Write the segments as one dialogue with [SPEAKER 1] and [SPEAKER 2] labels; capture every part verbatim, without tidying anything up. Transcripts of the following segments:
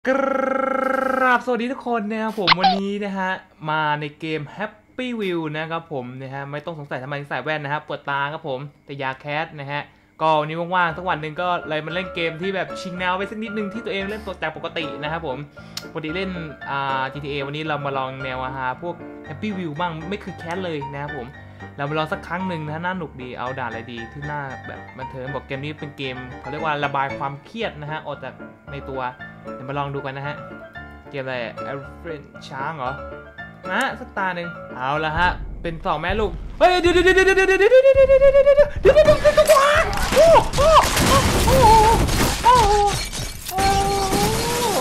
[SPEAKER 1] กราบสวัสดีทุกคนนะครับผมวันนี้นะฮะมาในเกม Happy Wheel นะครับผมนะฮะไม่ต้องสงสัยทำไมใส่แว่นนะครับปวดตาครับผมแต่ยาแคสนะฮะก็วันนี้ว่างๆสักวันหนึ่งก็เลยมาเล่นเกมที่แบบชิงแนวไปสักนิดนึงที่ตัวเองเล่นตัวแต่ปกตินะครับผมปกติเล่นอ่า จี ที เอ วันนี้เรามาลองแนวอาหาพวก Happy Wheel บ้างไม่คือแคสเลยนะครับผมเรามาลองสักครั้งหนึ่งนะน่าหนุกดีเอาด่านอะไรดีที่น่าแบบบันเทิงบอกเกมนี้เป็นเกมเขาเรียกว่าระบายความเครียดนะฮะออกจากในตัวเดี๋ยวมาลองดูกันนะฮะเกมอะไรแอลเฟรนช้างเหรอนะสักตาหนึ่งเอาละฮะเป็นสองแม่ลูกเฮ้ยเดี๋ยวเดี๋ยวเดี๋ยวเดี๋ยวเดี๋ยวเดี๋ยวเดี๋ยวเดี๋ยวเดี๋ยวเดี๋ยวเดี๋ยวเดี๋ยวเดี๋ยวเดี๋ยวเดี๋ยวเดี๋ยวโอ้โหโอ้โหโอ้โหโอ้โห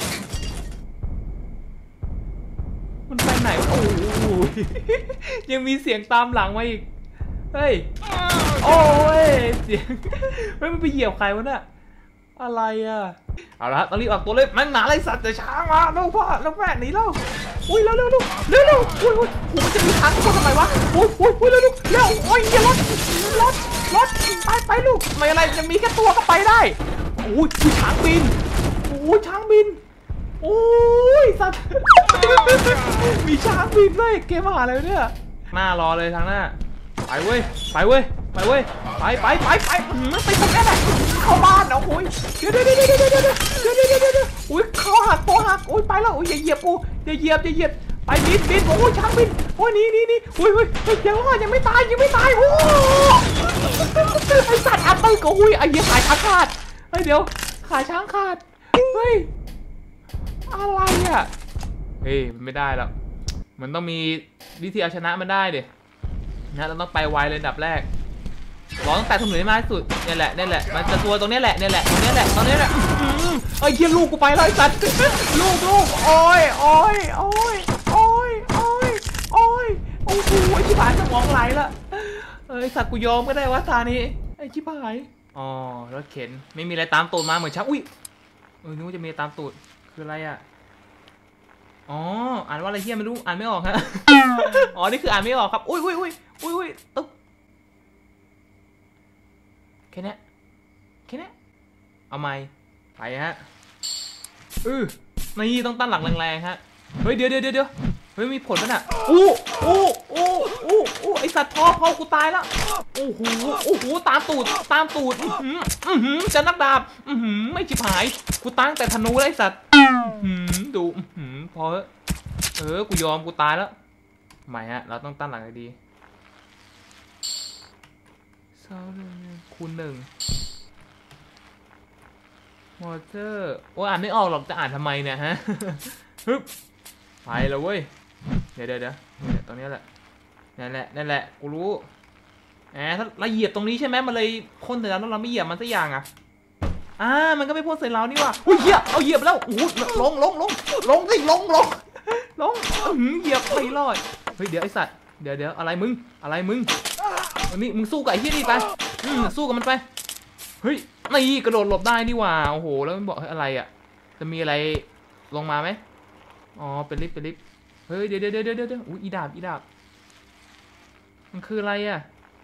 [SPEAKER 1] มันไปไหนโอ้โหยังมีเสียงตามหลังมาอีกเฮ้ยโอ้ยเสียงเฮ้ยมันไปเหยียบใครวะเนี่ยอะไรอ่ะเอาละต้องรีบออกตัวเลยมันหนาไรสัตว์แต่ช้ามาแล้วพ่อแล้วแม่หนีแล้วอุ้ยเร็วเร็วเร็วเร็วเร็วอุ้ยอุ้ยมันจะมีทางเข้าทำไมวะอุ้ยอุ้ยอุ้ยเร็วเร็วเร็วโอ้ยอย่ารถรถรถไปไปลูกไม่อะไรจะมีแค่ตัวก็ไปได้อุ้ยช้างบินอุ้ยช้างบินโอ้ยสัตว์มีช้างบินด้วยเกมหาอะไรเนี่ยหน้ารอเลยทางหน้าไปเว้ยไปเว้ยไปเว้ยไปไปไปไปมันไปทำแค่ไหนเข้าบ้านเอาโอ้ยเดี๋ยวเดี๋ยวเดี๋ยวเดี๋ยวเดี๋ยวเดี๋ยวเดี๋ยวเดี๋ยวเดี๋ยวเดี๋ยวอุ้ยเข้าหักโตหักอุ้ยไปแล้วอุ้ยอย่าเหยียบกูอย่าเหยียบอย่าเหยียบไปบินบินโอ้ยช้างบินโอ้ยนี่นี่นี่อุ้ยอุ้ยยังรอดยังไม่ตายยังไม่ตายโอ้ไอสัตว์อัดตึ้งก็อุ้ยไอ้ยี่ขาช้างขาดเฮ้ยเดี๋ยวขาช้างขาดเฮ้ยอะไรอ่ะเฮ้ยมันไม่ได้แล้วมันต้องมีวิธีเอาชนะมันได้ดินะเราต้องไปไวเลยดับแรกรอตั้งแต่ถนนมากที่สุดนี่แหละนี่แหละมันจะตัวตรงนี้แหละนี่แหละตรงนี้แหละตรงนี้แหละไอ้เหี้ยลูกกูไปแล้วไอ้สัตว์ลูกลูกโอ้ยโอ้ยโอ้ยโอ้ยโอ้ยโอ้ยโอ้โหไอ้ชิบหายสมองไหลละเอ้ยสัตว์กูยอมก็ได้วะตานี้ไอ้ชิบหายอ๋อรถเข็นไม่มีอะไรตามตูดมาเหมือนช้างอุ้ยเออนึกว่าจะมีตามตูดคืออะไรอ่ะอ๋ออ่านว่าอะไรเหี้ยไม่รู้อ่านไม่ออกฮะอ๋อนี่คืออ่านไม่ออกครับอุ้ยอุ้ยอุ้ยอุ้ยอุ้ยตึ๊บแค่นี้แค่นี้เอาไม้ไปฮะอือนี่ต้องตั้งหลักแรงๆฮะเฮ้ยเดี๋ยวเดี๋ยวเดี๋ยวเฮ้ยมีผลป่ะน่ะอู้อู้อู้อู้อู้ไอสัตว์พ่อพ่อกูตายแล้วโอ้โหโอ้โหตามตูดตามตูดอือหืออือหือจะนักดาบอือหือไม่ชิบหายกูตั้งแต่ธนูไอสัตว์อือหือดูอือหือพอเออกูยอมกูตายแล้วใหม่ฮะเราต้องตั้งหลักให้ดีคูณหนึ่งมอเตอร์โอ้อ่านไม่ออกหรอกจะอ่านทำไมเนี่ยฮะฮึบไปแล้วเว้ยเดี๋ยวเดี๋ยวเดี๋ยวตรงนี้แหละนั่นแหละนั่นแหละกูรู้แหมถ้าเราเหยียบตรงนี้ใช่ไหมมันเลยพ่นใส่เราแล้วเราไม่เหยียบมันสักอย่างอ่ะอ่ามันก็ไม่พ่นใส่เรานี่ว่ะอุ้ยเหยียบเอาเหยียบแล้วโอ้ลงลงลงลงสิลงลงลงเหยียบไม่รอดเฮ้ยเดี๋ยวไอสัตว์เดี๋ยวเดี๋ยวอะไรมึงอะไรมึงนี่มึงสู้กับไอ้ที่นี่ไปสู้กับมันไปเฮ้ยนี่กระโดดหลบได้นี่ว่าโอ้โหแล้วมันบอกอะไรอ่ะจะมีอะไรลงมาไหมอ๋อเป็นลิฟต์เป็นลิฟต์เฮ้ยเดี๋ยวเดี๋ยวเดี๋ยวเดี๋ยวอุ้ยอีดาบอีดาบมันคืออะไรอ่ะ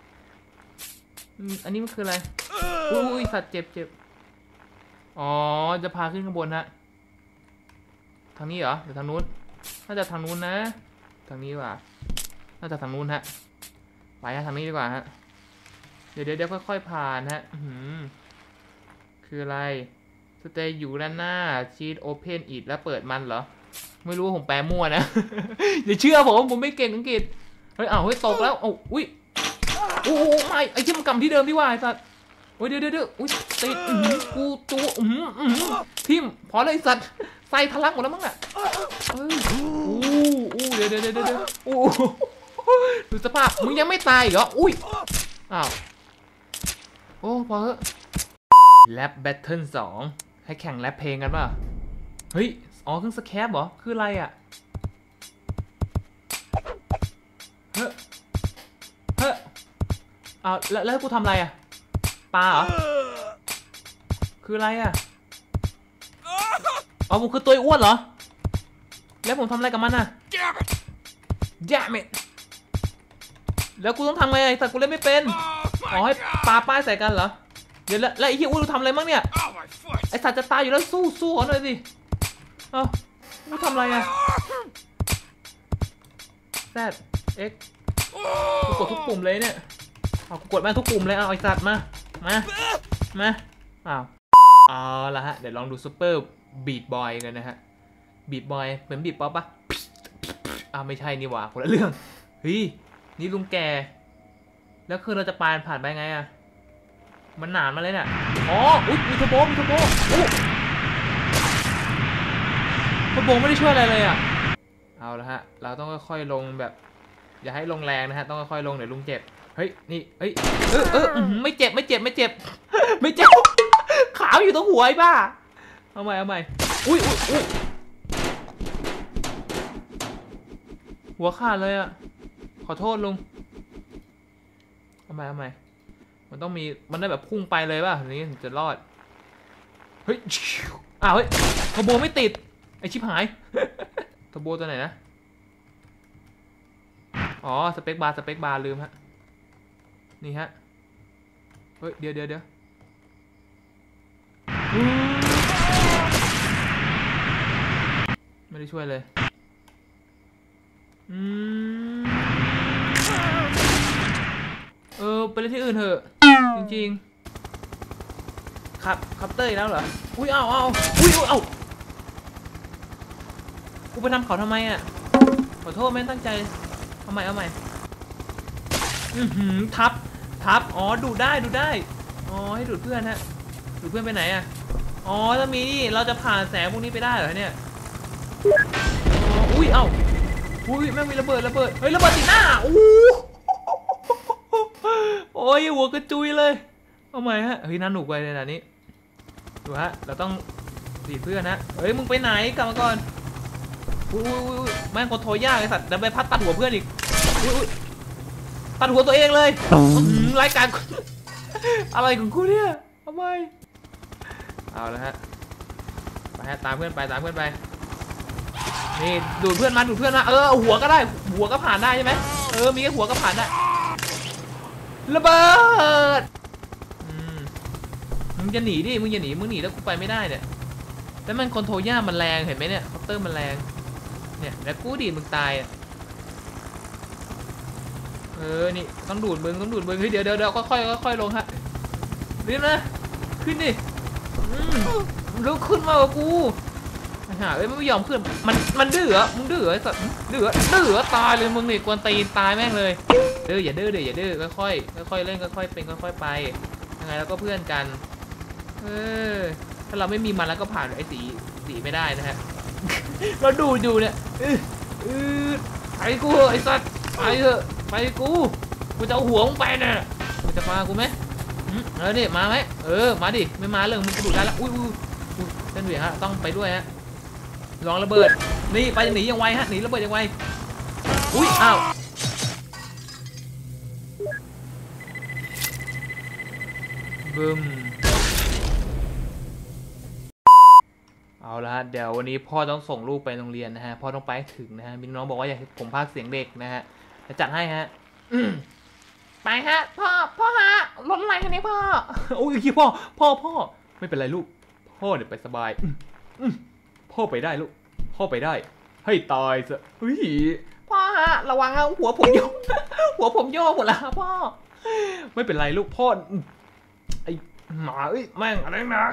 [SPEAKER 1] อันนี้มันคืออะไรอุ้ยสัตว์เจ็บเจ็บอ๋อจะพาขึ้นข้างบนฮะทางนี้เหรอหรือทางนู้นน่าจะทางนู้นนะทางนี้ว่ะน่าจะทางนู้นฮะไปฮะทางนี้ดีกว่าฮะเดี๋ยวเดี๋ยวค่อยๆผ่านฮะคืออะไรสเตย์อยู่ด้านหน้าชีทโอเพนอิดแล้วเปิดมันเหรอไม่รู้ผมแปลมั่วนะอย่าเชื่อผมผมไม่เก่งอังกฤษเฮ้ยอ้าวเฮ้ยตกแล้วโอ้อุ้ยโอ้ไม่ไอ้เชื่อมกำที่เดิมที่ว่าไอ้สัตว์โอ้ยเดี๋ยวเดี๋ยวอุ้ยติดกูจูทิมพอเลยสัตว์ใส่ทะลักหมดแล้วมั้งอ่ะเฮ้ยอู้อู้เดี๋ยวเดี๋ยวเดี๋ยวเดี๋ยวอู้ดูสภาพมึงยังไม่ตายเหรออุ้ยอ้าวโอ้พอเถอะแรปแบทเทิลสองให้แข่งแรปเพลงกันป่ะเฮ้ยอ๋อเครื่องสแคปเหรอคืออะไรอ่ะเฮ้ยเฮ้ยอ้าวแล้วแล้วกูทำอะไรอ่ะปลาเหรอคืออะไรอ่ะอ๋อผมคือตัวอ้วนเหรอแล้วผมทำอะไรกับมันอ่ะแย่เม็ดแล้วกูต้องทำไงไอ้สัตว์กูเล่นไม่เป็นอ๋อให้ปลาป้ายใส่กันเหรอเดี๋ยวแล้วไอ้เหี้ยอุ้ยทำอะไรมั่งเนี่ยไอ้สัตว์จะตายอยู่แล้วสู้สู้เขาหน่อยสิเอ้ากูทำอะไรอะแซดเอ็กกูกดทุกปุ่มเลยเนี่ยเอากูกดมาทุกปุ่มเลยเอาไอ้สัตว์มามามาอ้าวเอาละฮะเดี๋ยวลองดูซูเปอร์บีทบอยกันนะฮะบีทบอยเหมือนบีทป๊อปปะอ้าวไม่ใช่นี่หว่าคนละเรื่องเฮ้ยนี่ลุงแกแล้วคือเราจะปานผ่านไปไงอะมันหนานมาเลยเนี่ยอ๋ออุ๊ยมีเทอร์โบมีเทอร์โบอู้เทอร์โบไม่ได้ช่วยอะไรเลยอะเอาละฮะเราต้องค่อยๆลงแบบอย่าให้ลงแรงนะฮะต้องค่อยๆลงเดี๋ยวลุงเจ็บเฮ้ยนี่เฮ้ยเออเออไม่เจ็บไม่เจ็บไม่เจ็บไม่เจ็บขาวอยู่ตรงหัวไอ้บ้าเอาใหม่เอาใหม่อุ้ยอุ้ยอุ้ยหัวขาดเลยอะขอโทษลุงเอาใหม่เอาใหม่มันต้องมีมันได้แบบพุ่งไปเลยป่ะอย่างนี้ถึงจะรอดเฮ้ยอ้าวเฮ้ยทโบไม่ติดไอชิบหายทโบตัวไหนนะอ๋อสเปคบาร์สเปคบาร์ลืมฮะนี่ฮะเฮ้ยเดี๋ยวเดี๋ยวเดี๋ยวไม่ได้ช่วยเลยอืมเออไปเล่นที่อื่นเถอะจริงๆครับครับเต้ยแล้วเหรออุ้ยเอาเอาอุ้ยเอากูไปทำเขาทำไมอ่ะขอโทษไม่ตั้งใจเอาใหม่เอาใหม่อือหือทับทับอ๋อดูได้ดูได้อ๋อให้ดูดเพื่อนฮะดูดเพื่อนไปไหนอ่ะอ๋อถ้ามีนี่เราจะผ่านแสงพวกนี้ไปได้เหรอเนี่ยอ๋ออุ้ยเอ้าอุ้ยแม่งมีระเบิดระเบิดเฮ้ยระเบิดติดหน้าอู้โอ้ยหัวกระจุยเลยเอาใหม่ฮะเฮ้ยน่าหนุกไปเลยนะนี้ดูฮะเราต้องดีเพื่อนนะเฮ้ยมึงไปไหนกลับมาก่อนอุ้ยอุ้ยแม่งคนโทรยากไอ้สัตว์ดันไปพัดตัดหัวเพื่อนอีกอุ้ยตัดหัวตัวเองเลยรายการอะไรของกูเนี่ยทำไมเอาละฮะไปฮะตามเพื่อนไปตามเพื่อนไปนี่ดูดเพื่อนมาดูดเพื่อนมาเออหัวก็ได้หัวก็ผ่านได้ใช่ไหมเออมีแค่หัวก็ผ่านได้ระเบิดมึงจะหนีดิมึงจะหนีมึงหนีแล้วกูไปไม่ได้เนี่ยแล้วมันคอนโทรย่ามันแรงเห็นไหมเนี่ยคอปเตอร์มันแรงเนี่ยแล้วกูดีมึงตายอ่ะเออนี่ต้องดูดมึงต้องดูดมึงเฮ้ยเดี๋ยวเดี๋ยวเดี๋ยวค่อยค่อยค่อยลงฮะรีบนะขึ้นดิลุกขึ้นมากับกูหาเอ้ยไม่ยอมขึ้นมันมันดื้อมึงดื้อไอ้สัตว์ดื้อดื้อตายเลยมึงนี่กวนตีนตายแม่งเลยเด้ออย่าดื้อเด้ออย่าดื้อค่อยค่อยค่อยเล่นค่อยเป็นค่อยไปยังไงแล้วก็เพื่อนกันเออถ้าเราไม่มีมันแล้วก็ผ่านไอ้สีสีไม่ได้นะฮะเราดูดูเนี่ยเออไปกูไอ้สัตว์ไปเถอะไปกูกูจะเอาหัวมึงไปเนี่ยมึงจะมากูไหมเออเนี่ยมาไหมเออมาดิไม่มาเรื่องมึงกระดูกได้แล้วอุ้ยอุ้ยเส้นเหวี่ยงฮะต้องไปด้วยฮะลองระเบิดนี่ไปหนียังไวฮะหนีระเบิดยังไวอุ้ยอ้าวบึ้มเอาละฮะเดี๋ยววันนี้พ่อต้องส่งลูกไปโรงเรียนนะฮะพ่อต้องไปถึงนะฮะมีน้องบอกว่าอยากให้ผมพากย์เสียงเด็กนะฮะจะจัดให้ฮะไปฮะพ่อพ่อฮะรถอะไรคันนี้พ่อโอ้ยพ่อพ่อพ่อไม่เป็นไรลูกพ่อเดี๋ยวไปสบายพ่อไปได้ลูกพ่อไปได้ให้ตายซะเฮ้ยพ่อฮะระวังนะหัวผมโยกหัวผมโยกหมดแล้วพ่อไม่เป็นไรลูกพ่อไอหมาเอ้ยแม่งอะไรนะ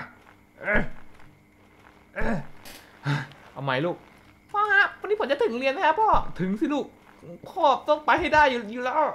[SPEAKER 1] เอาใหม่ลูกพ่อฮะวันนี้ผมจะถึงเรียนนะฮะพ่อถึงสิลูกพ่อต้องไปให้ได้อยู่อยู่แล้ว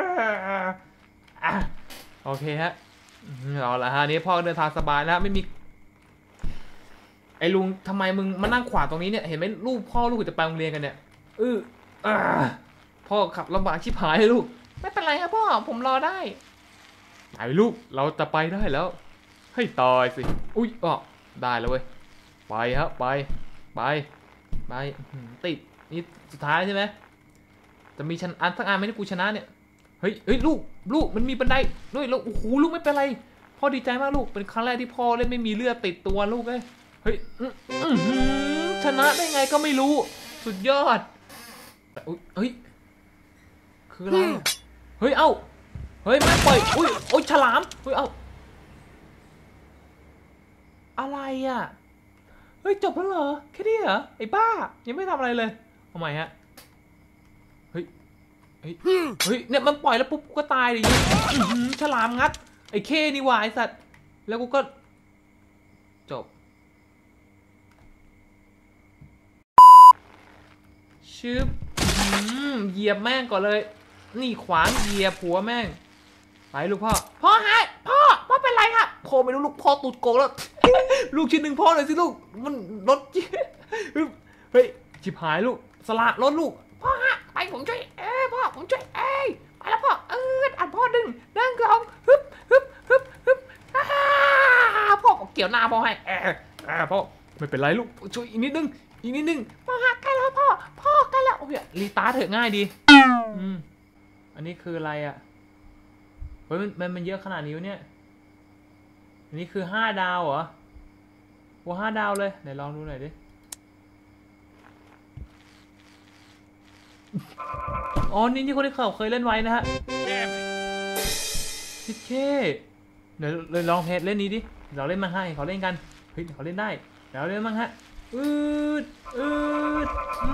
[SPEAKER 1] โอเคฮะเอาละฮะนี้พ่อเดินทางสบายแล้วไม่มีไอ้ลุงทำไมมึงมานั่งขวางตรงนี้เนี่ยเห็นไหมลูกพ่อลูกจะไปโรงเรียนกันเนี่ยเออพ่อขับลำบากชิบหายเลยลูกไม่เป็นไรครับพ่อผมรอได้ไอ้ลูกเราจะไปได้แล้วให้ตายสิอุ้ยอ๋อได้แล้วเว้ยไปครับไปไปไปติดนี่สุดท้ายใช่ไหมจะมีชนะอันสักอันไหมที่กูชนะเนี่ยเฮ้ยเฮ้ยลูกลูกมันมีบันไดด้วยลูกโอ้โหลูกไม่เป็นไรพ่อดีใจมากลูกเป็นครั้งแรกที่พ่อเล่นไม่มีเลือดติดตัวลูกเลยเฮ้ยชนะได้ไงก็ไม่รู้สุดยอดเฮ้ยคืออะไรเฮ้ยเอ้าเฮ้ยไม่ปล่อยอุ้ยโอ้ยฉลามเฮ้ยเอ้าอะไรอ่ะเฮ้ยจบแล้วเหรอแค่นี้เหรอไอ้บ้ายังไม่ทำอะไรเลยทำไมฮะเฮ้ยเฮ้ยเฮ้ยเนี่ยมันปล่อยแล้วปุ๊บก็ตายเลยฉลามงัดไอ้เคนี่หว่าไอ้สัตว์แล้วกูก็จบชืบเหยียบแม่งก่อนเลยนี่ขวางเหยียบหัวแม่งไปลูกพ่อพ่อหายพ่อพ่อเป็นไรครับพ่อไม่รู้ลูกพ่อตูดโกงแล้วลูกชิ้นหนึ่งพ่อหน่อยสิลูกมันรถเฮ้ยชิบหายลูกสละรถลูกพ่อฮะไปผมช่วยเอ้พ่อผมช่วยเอ้ไปแล้วพ่อเอออัดพ่อดึงดึงกองฮึบฮึบฮึบฮึบพ่อเกี่ยวหน้าพ่อให้เออพ่อไม่เป็นไรลูกช่วยอีกนิดนึงอีกนิดนึงพ่อฮะใกล้แล้วพ่อพ่อใกล้แล้วโอ้ยรีตาร์ทเถอะง่ายดีอืมอันนี้คืออะไรอ่ะเฮ้ยมันมันเยอะขนาดนี้วะเนี่ยอันนี้คือห้าดาวเหรอว่าห้าดาวเลยไหนลองดูหน่อยดิอ๋อนี่ที่คนที่เขาเคยเล่นไว้นะฮะพิเช่เดี๋ยวเลยลองเพจเล่นนี้ดิเราเล่นมาให้เขาเล่นกันเฮ้ยเขาเล่นได้เดี๋ยวเล่นมั้งฮะอืดอืด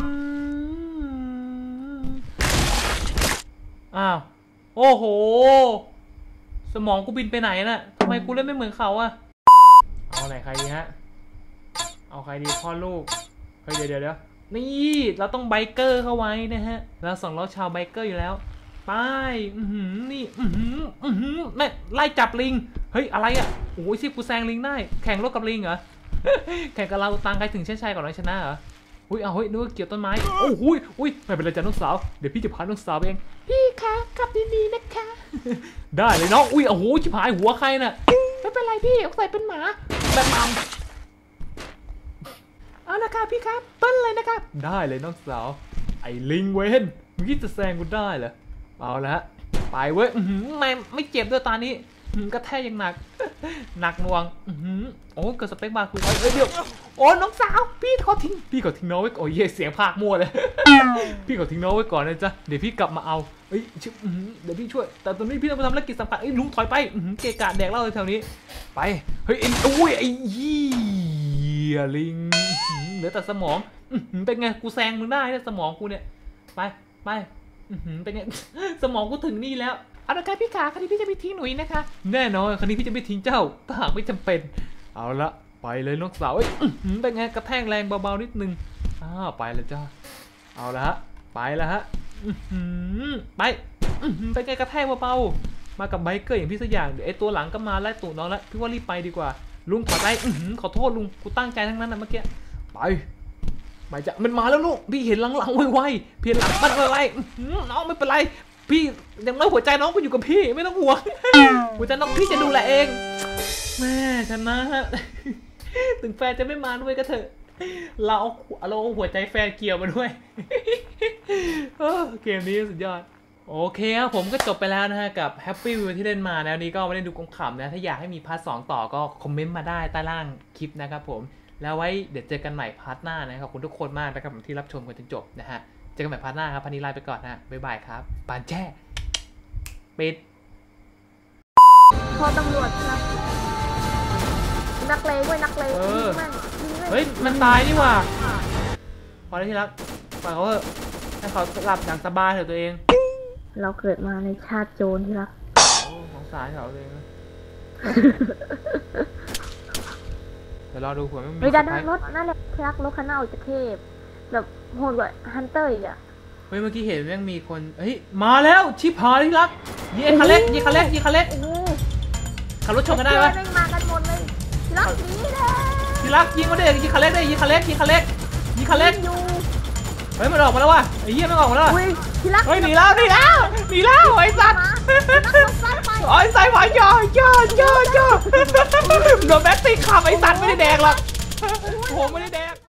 [SPEAKER 1] อ้าวโอ้โหสมองกูบินไปไหนน่ะทำไมกูเล่นไม่เหมือนเขาอะเอาไหนใครดีฮะเอาใครดีพ่อลูกเฮ้ยเดี๋ยวเดี๋ยวเดี๋ยวนี่เราต้องไบเกอร์เข้าไว้นะฮะเราสองล้อชาวไบเกอร์อยู่แล้วไปอือหือนี่อือหืออือหือแม่ไล่จับลิงเฮ้ยอะไรอะโอ้ยสิกูแซงลิงได้แข่งรถกับลิงเหรอแข่งกับเราตังใครถึงเส้นชัยก่อนน้อยชนะเหรออุ้ยเอาเฮ้ยนึกว่าเกี่ยวต้นไม้โอ้โหอุ้ยไม่เป็นไรจ้ะน้องสาวเดี๋ยวพี่จะพาน้องสาวเองพี่คะขับดีๆนะคะได้เลยน้องอุ้ยโอ้โหชิบหายหัวใครน่ะไม่เป็นไรพี่ใส่เป็นหมาแบบมัมเอาละค่ะพี่ครับเปิ้ลเลยนะครับได้เลยน้องสาวไอ้ลิงเวนมึงคิดจะแซงกูได้เหรอเอาละฮะไปเว้ยไม่ไม่เจ็บด้วยตานี้กระแทกยังหนักหนักหน่วงโอ้เกิดสเปคบาร์คือเอ้ยเดี๋ยวโอ้น้องสาวพี่ขอทิ้งพี่ขอทิ้งน้องไว้โอ้ยเสียงภาคมั่วเลยพี่ขอทิ้งน้องไว้ก่อนนะจ๊ะเดี๋ยวพี่กลับมาเอาเฮ้ยเดี๋ยวพี่ช่วยแต่ตอนนี้พี่ต้องไปทำธุรกิจสำคัญไอ้ลุงถอยไปเกะกะแดกเหล้าแถวนี้ไปเฮ้ยโอ้ยไอ้ยี่ลิงเหลือแต่สมองเป็นไงกูแซงมึงได้เนี่ยสมองกูเนี่ยไปไปเป็นไงสมองกูถึงนี่แล้วเอาละครับพี่ขาคันนี้พี่จะไม่ทิ้งหนุ่ยนะคะแน่นอนคันนี้พี่จะไม่ทิ้งเจ้าถ้าหากไม่จำเป็นเอาละไปเลยน้องสาวเอ้ยเป็นไงกระแทกแรงเบาๆนิดนึงอ้าวไปแล้วจ้าเอาละฮะไปแล้วฮะไปเป็นไงกระแทกเบาๆมากับไบเกอร์อย่างพี่สักอย่างเดี๋ยวไอ้ตัวหลังก็มาไล่ตู่น้องแล้วพี่ว่ารีบไปดีกว่าลุงถอยไปขอโทษลุงกูตั้งใจทั้งนั้นนะเมื่อกี้ไปไปจะมันมาแล้วลูกพี่เห็นหลังๆไวๆเพียนหลังมันอะไรน้องไม่เป็นไรพี่ยังไม่หัวใจน้องก็อยู่กับพี่ไม่ต้องห่วงหัวใจน้องพี่จะดูแลเองแม่ชนะถึงแฟนจะไม่มาด้วยก็เถอะเราเราหัวใจแฟนเกี่ยวมาด้วยเกมนี้สุดยอดโอเคครับผมก็จบไปแล้วนะฮะกับ Happy Wheel ที่เล่นมาแล้วนี้ก็ไม่ได้ดูกองขำนะถ้าอยากให้มีพาร์ทสองต่อก็คอมเมนต์มาได้ใต้ล่างคลิปนะครับผมแล้วไว้เดี๋ยวเจอกันใหม่พาร์ทหน้านะครับขอบคุณทุกคนมากนะครับที่รับชมกันจนจบนะฮะเจอกันใหม่พาร์ทหน้าครับพันนี้ลาไปก่อนนะบ๊ายบายครับปานแช่ปิด
[SPEAKER 2] พอตำรวจครับนักเลงเว้ยนักเลง
[SPEAKER 1] เฮ้ยมันตายนี่หว่าพอได้ที่รักปล่อยเขาเถอะให้เขาหลับอย่างสบายเถอะตัวเอง
[SPEAKER 2] เราเกิดมาในชาติโจรที่รัก
[SPEAKER 1] สงสารเขาเลยนะเดี๋ยวรอดูหัวไม่มี
[SPEAKER 2] เฮ้ยด้านรถนั่นแหละที่รักรถคันหน้าออกจากเทพแบบโหดกว่าฮันเตอร์อีกอะ
[SPEAKER 1] เฮ้ยเมื่อกี้เห็นแม่งมีคนเฮ้ยมาแล้วชิบหายที่รักยิงคันเล็กยิงคันเล็กยิงคันเล็กขับรถชนกันได้ปะ
[SPEAKER 2] ไม่มากันหมดเลยที่รักนี้เลย
[SPEAKER 1] ที่รักยิงมาได้ยิงคันเล็กได้ยิงคันเล็กยิงคันเล็กยิงคันเล็กเฮ้ยมันออกมาแล้วว่ะไอ้เหี้ยมันออกมาแล้วเฮ้ยหนีแล้วหนีแล้วหนีแล้วไอ้สัตว์ไอ้สายไฟย่อย่อย่อย่อโดนแบตตี้ขับไอ้สัตว์ไม่ได้แดงหรอกโหไม่ได้แดง